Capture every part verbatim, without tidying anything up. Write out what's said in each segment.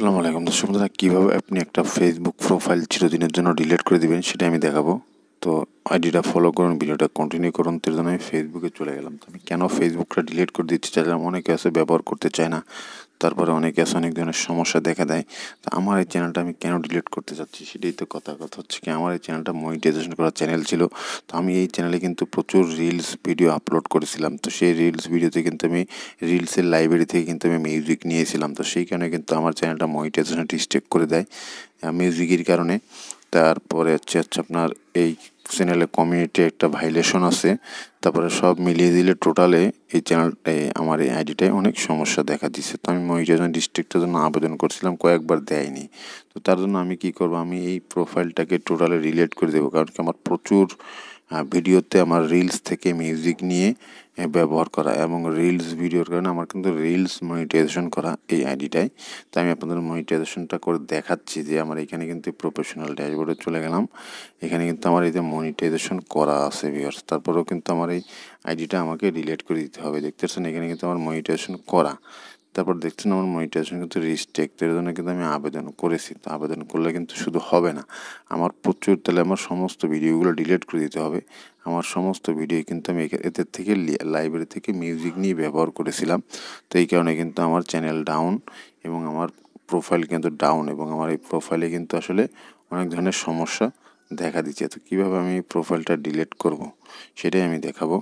আসসালামু আলাইকুম দর্শক বন্ধুরা, কীভাবে আপনি একটা ফেসবুক প্রোফাইল চিরদিনের জন্য ডিলিট করে দিবেন সেটা আমি দেখাবো। তো আইডিটা ফলো করুন, ভিডিওটা কন্টিনিউ করুন। তার জন্য আমি ফেসবুকে চলে গেলাম। তো আমি কেন ফেসবুকটা ডিলিট করে দিতে চাইলাম, অনেকে আছে ব্যবহার করতে চায় না, তারপরে অনেকে আছে অনেক ধরনের সমস্যা দেখা দেয়। তো আমার এই চ্যানেলটা আমি কেন ডিলিট করতে চাচ্ছি সেটাই তো কথা। কথা হচ্ছে কি, আমার এই চ্যানেলটা মনিটাইজেশন করা চ্যানেল ছিল। তো আমি এই চ্যানেলে কিন্তু প্রচুর রিলস ভিডিও আপলোড করেছিলাম। তো সেই রিলস ভিডিওতে কিন্তু আমি রিলসের লাইব্রেরি থেকে কিন্তু আমি মিউজিক নিয়েছিলাম। তো সেই কারণে কিন্তু আমার চ্যানেলটা মনিটাইজেশন ডিস্ট্রেক্ট করে দেয় মিউজিকের কারণে। তারপরে হচ্ছে হচ্ছে আপনার এই চ্যানেলে কমিউনিটি একটা ভাইলেশন আছে। তারপরে সব মিলিয়ে দিলে টোটালে এই চ্যানেল আমার এই আইডিটায় অনেক সমস্যা দেখা দিচ্ছে। তো আমি মনিটাইজেশন ডিস্ট্রিক্টের জন্য আবেদন করছিলাম, কয়েকবার দেয়নি। তো তার জন্য আমি কি করব, আমি এই প্রোফাইলটাকে টোটালি রিলেট করে দেবো। কারণ কি, আমার প্রচুর ভিডিওতে আমার রিলস থেকে মিউজিক নিয়ে ব্যবহার করা এবং রিলস ভিডিওর কারণে আমার কিন্তু রিলস মনিটাইজেশন করা এই আইডিটাই। তো আমি আপনাদের মনিটাইজেশনটা করে দেখাচ্ছি যে আমার এখানে কিন্তু প্রফেশনাল ড্যাশবোর্ডে চলে গেলাম। এখানে কিন্তু আমার এই যে মনিটাইজেশন করা আছে ভিউয়ার্স, তারপরেও কিন্তু আমার এই আইডিটা আমাকে রিলেট করে দিতে হবে। দেখতে পাচ্ছেন এখানে কিন্তু আমার মনিটাইজেশন করা। তারপর দেখছেন আমার মনিটাইজেশন কিন্তু রিস্ট্রিক্ট, এর জন্য কিন্তু আমি আবেদন করেছি। তো আবেদন করলে কিন্তু শুধু হবে না, আমার প্রচুর, তাহলে আমার সমস্ত ভিডিওগুলো ডিলিট করে দিতে হবে। আমার সমস্ত ভিডিও কিন্তু আমি এদের থেকে লাইব্রেরি থেকে মিউজিক নিয়ে ব্যবহার করেছিলাম। তো এই কারণে কিন্তু আমার চ্যানেল ডাউন এবং আমার প্রোফাইল কিন্তু ডাউন, এবং আমার এই প্রোফাইলে কিন্তু আসলে অনেক ধরনের সমস্যা দেখা দিচ্ছে। তো কীভাবে আমি এই প্রোফাইলটা ডিলিট করব সেটাই আমি দেখাবো।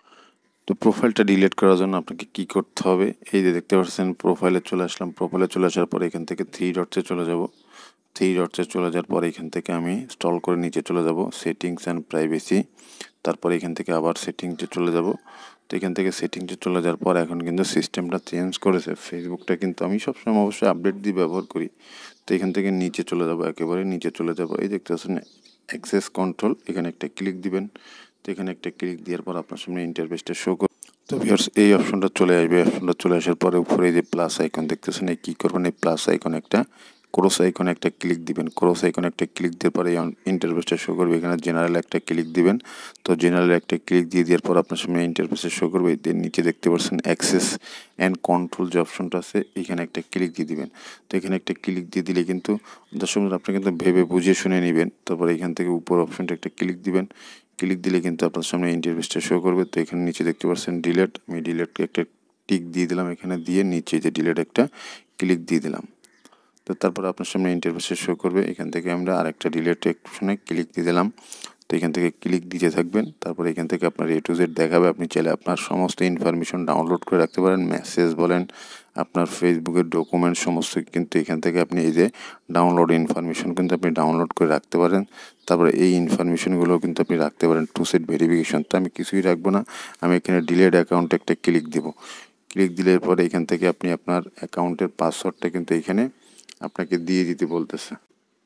তো প্রোফাইলটা ডিলিট করার জন্য আপনাকে কি করতে হবে, এই যে দেখতে পাচ্ছেন প্রোফাইলে চলে আসলাম। প্রোফাইলে চলে আসার পরে এখান থেকে থ্রি ডটসে চলে যাব। থ্রি ডটসে চলে যাওয়ার পরে এখান থেকে আমি স্ক্রল করে নিচে চলে যাব, সেটিংস অ্যান্ড প্রাইভেসি। তারপরে এখান থেকে আবার সেটিংসে চলে যাব। তো এখান থেকে সেটিংসে চলে যাওয়ার পর এখন কিন্তু সিস্টেমটা চেঞ্জ করেছে। ফেসবুকটা কিন্তু আমি সবসময় অবশ্যই আপডেট দিয়ে ব্যবহার করি। তো এখান থেকে নিচে চলে যাব, একেবারে নিচে চলে যাব। এই দেখতে পাচ্ছেন অ্যাক্সেস কন্ট্রোল, এখানে একটা ক্লিক দিবেন। তো এখানে একটা ক্লিক দেওয়ার পর আপনার সামনে ইন্টারফেসটা শো করবে। তো ভিউয়ার্স, এই অপশনটা চলে আসবে। অপশনটা চলে আসার পরে উপরে যে প্লাস আইকন দেখতেছেন, এই কী করবেন, এই প্লাস আইকন একটা ক্রস আইকনে একটা ক্লিক দিবেন। ক্রস আইকনে একটা ক্লিক দেওয়ার পরে ইন্টারফেসটা শো করবে। এখানে জেনারেল একটা ক্লিক দিবেন। তো জেনারেল একটা ক্লিক দিয়ে দেওয়ার পর আপনার সামনে ইন্টারফেসে শো করবে। এর নিচে দেখতে পাচ্ছেন অ্যাক্সেস অ্যান্ড কন্ট্রোল যে অপশনটা আছে, এখানে একটা ক্লিক দিয়ে দিবেন। তো এখানে একটা ক্লিক দিয়ে দিলে কিন্তু দর্শক আপনি কিন্তু ভেবে বুঝে শুনে নেবেন। তারপরে এখান থেকে উপর অপশনটা একটা ক্লিক দিবেন। ক্লিক দিলে কিন্তু আপনার সামনে ইন্টারফেসটা শো করবে। তো এখানে নিচে দেখতে পাচ্ছেন ডিলেট, আমি ডিলেটকে একটা টিক দিয়ে দিলাম। এখানে দিয়ে নিচে যে ডিলেট একটা ক্লিক দিয়ে দিলাম। তো তারপর আপনার সামনে ইন্টারফেসে শো করবে। এখান থেকে আমরা আরেকটা ডিলেট অপশনে ক্লিক দিয়ে দিলাম। তো এখান থেকে ক্লিক দিতে থাকবেন। তারপর এখান থেকে আপনার এ টু জেড দেখাবে। আপনি চাইলে আপনার সমস্ত ইনফরমেশন ডাউনলোড করে রাখতে পারেন। মেসেজ বলেন, আপনার ফেসবুকের ডকুমেন্ট সমস্ত কিন্তু এখান থেকে আপনি এই যে ডাউনলোড ইনফরমেশন কিন্তু আপনি ডাউনলোড করে রাখতে পারেন। তারপরে এই ইনফরমেশনগুলো কিন্তু আপনি রাখতে পারেন টু সেট ভেরিফিকেশন। তো আমি কিছুই রাখবো না, আমি এখানে ডিলেট অ্যাকাউন্টে একটা ক্লিক দেবো। ক্লিক দিলের পরে এখান থেকে আপনি আপনার অ্যাকাউন্টের পাসওয়ার্ডটা কিন্তু এখানে আপনাকে দিয়ে দিতে বলতেছে।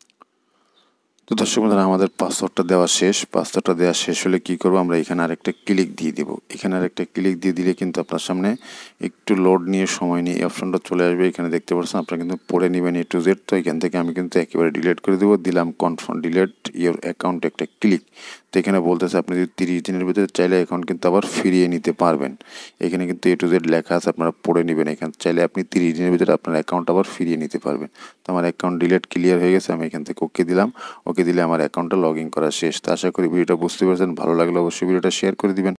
তো দর্শক বন্ধুরা, আমাদের পাসওয়ার্ডটা দেওয়া শেষ। পাসওয়ার্ডটা দেওয়া শেষ হলে কী করবো, আমরা এখানে আরেকটা ক্লিক দিয়ে দেবো। এখানে আরেকটা ক্লিক দিয়ে দিলে কিন্তু আপনার সামনে একটু লোড নিয়ে সময় নিয়ে এই অপশনটা চলে আসবে। এখানে দেখতে পাচ্ছেন আপনারা কিন্তু পড়ে নেবেন এ টু জেড। তো এখান থেকে আমি কিন্তু একেবারে ডিলিট করে দেবো। দিলাম কনফার্ম ডিলিট ইওর অ্যাকাউন্ট একটা ক্লিক। তো এখানে বলতেছে আপনি যদি তিরিশ দিনের ভিতরে চাইলে অ্যাকাউন্ট কিন্তু আবার ফিরিয়ে নিতে পারবেন। এখানে কিন্তু এ টু জেড লেখা আছে, আপনারা পড়ে নেবেন। এখানে চাইলে আপনি তিরিশ দিনের ভিতরে আপনার অ্যাকাউন্ট আবার ফিরিয়ে নিতে পারবেন। তো আমার অ্যাকাউন্ট ডিলিট ক্লিয়ার হয়ে গেছে। আমি এখান থেকে ওকে দিলাম। ওকে দিলে আমার অ্যাকাউন্টটা লগ ইন করা শেষ। তো আশা করি ভিডিওটা বুঝতে পেরেছেন। ভালো লাগলে অবশ্যই ভিডিওটা শেয়ার করে দিবেন।